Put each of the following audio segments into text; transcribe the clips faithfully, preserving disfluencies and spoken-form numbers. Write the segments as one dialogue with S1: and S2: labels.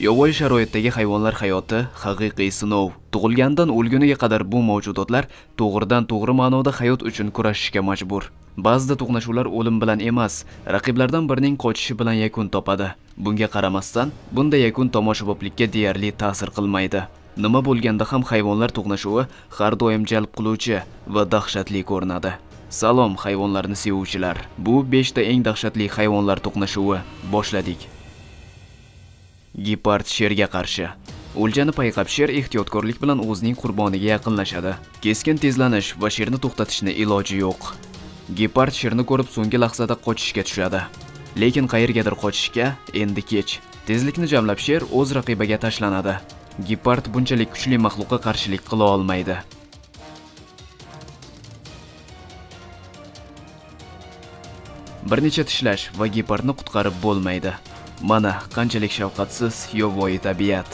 S1: Yovvoyi sharoitdagi hayvonlar hayoti haqiqiy sinov. Tug'ilgandan o'lguniga qadar bu mavjudotlar to'g'ridan to'g'ri ma'noda hayot uchun kurashishga majbur. Ba'zida to'qnashuvlar o'lim bilan emas, raqiblardan birining qochishi bilan yakun topadi. Bunga qaramasdan, bunday yakun tomoshaboblikka deyarli ta'sir qilmaydi. Nima bo'lganda ham hayvonlar to'qnashuvi har doim jalb qiluvchi va dahshatli ko'rinadi. Salom hayvonlarni sevuvchilar. Bu besh ta eng dahshatli hayvonlar to'qnashuvi. Boshladik. Gepard sherga qarshi. O'ljani payqab sher ehtiyotkorlik bilan o'zining qurboniga yaqinlashadi. Keskin tezlanish va sherni to'xtatishni iloji yo'q. Gepard sherni ko'rib so'nggi lahzada qochishga tushadi. Lekin qayergadir qochishga endi kech. Tezlikni jamlab sher o'z raqibiga tashlanadi. Gepard bunchalik kuchli maxluqqa qarshilik qila olmaydi. Bir necha tishlash va gepardni qutqarib bo'lmaydi. Mana qanchalik shafqatsiz yovvoyi tabiat.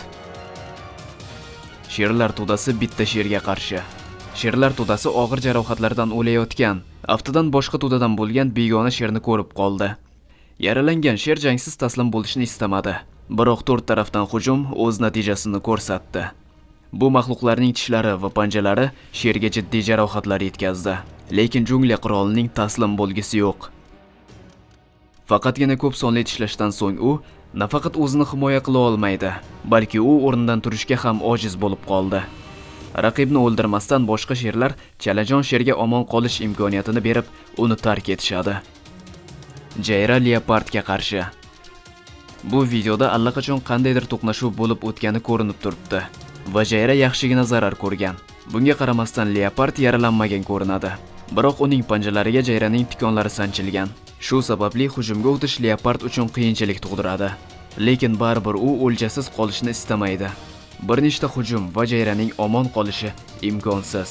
S1: Sherlar to'dasi bitta sherga qarshi. Sherlar to'dasi og'ir jarohatlardan o'layotgan, aftidan boshqa to'dadan bo'lgan begona sherni ko'rib qoldi. Yaralangan sher jangsiz taslim bo'lishni istamadi. Biroq to'rt tarafdan hujum o'z natijasini ko'rsatdi. Bu maxluqlarning tishlari va panjalari sherga jiddiy jarohatlar yetkazdi. Lekin jungli qirolining taslim bo'lgisi yo'q. Faqatgina ko'p sonli tishlashdan so'ng u nafaqat o'zini himoya qila olmaydi, balki u o'rnidan turishga ham ojiz bo'lib qoldi. Raqibni o'ldirmasdan boshqa sherlar chalajon sherga omon qolish imkoniyatini berib, uni tark etishadi. Jayra leopardga qarshi. Bu videoda allaqachon qandaydir to'qnashuv bo'lib o'tgani ko'rinib turibdi va Jayra yaxshigina zarar ko'rgan. Bunga qaramasdan leopard yaralanmagan ko'rinadi. Biroq uning panjalariga Jayraning tikonlari sanchilgan. Shu sababli hujumga o'tish leopard uchun qiyinchilik tug'diradi. Lekin baribir u o'ljasiz qolishni istamaydi. Bir nechta hujum va Jayraning omon qolishi imkonsiz.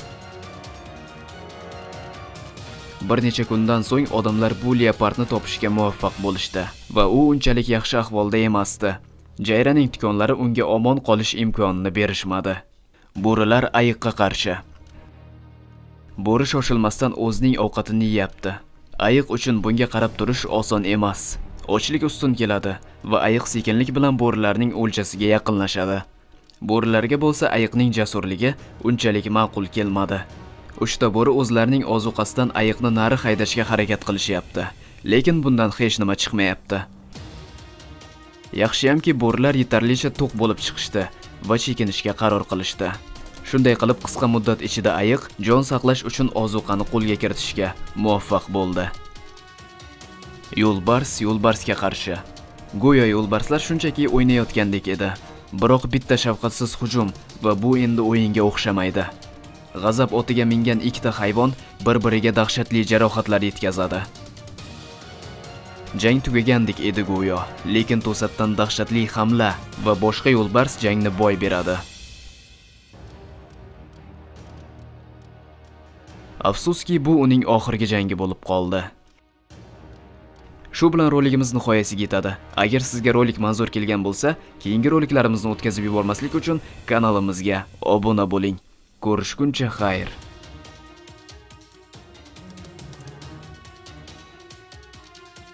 S1: Bir necha kundan so'ng odamlar bu leopardni topishga muvaffaq bo'lishdi va u unchalik yaxshi ahvolda emasdi. Jayraning tikonlari unga omon qolish imkonini berishmadi. Bo'rilar ayiqqa qarshi. Bo'ri shoshilmasdan o'zining ovqatini yeyapti. Ayiq uchun bunga qarab turish oson emas. Ochlik ustun keladi va ayiq sekinlik bilan bo'rilarning o'ljasiga yaqinlashadi. Bo'rilarga bo'lsa ayiqning jasurligi unchalik ma'qul kelmadi. Uchta bo'ri o'zlarining ozuqasidan ayiqni nari haydashga harakat qilishyapti, lekin bundan hech nima chiqmayapti. Yaxshiyamki bo'rilar yetarlicha to'q bo'lib chiqishdi va chekinishga qaror qilishdi. Shunday qilib qisqa muddat ichida ayiq jon saqlash uchun ozuqani qo'lga kiritishga muvaffaq bo'ldi. Yo'lbars yo'lbarsga qarshi. Go'yo yo'lbarslar shunchaki o'ynayotgandek edi. Biroq bitta shafqatsiz hujum va bu endi o'yinga o'xshamaydi. G'azab otiga mingan ikkita hayvon bir-biriga dahshatli jarohatlar yetkazadi. Jang tugagandek edi go'yo, lekin to'satdan dahshatli hamla va boshqa yo'lbars jangni boy beradi. Afsuski bu uning oxirgi jangi bo'lib qoldi. Shu bilan roligimiz nihoyasiga yetadi. Agar sizga rolik manzur kelgan bo'lsa, keyingi roliklarimizni o'tkazib yubormaslik uchun kanalimizga obuna bo'ling. Ko'rishguncha xayr.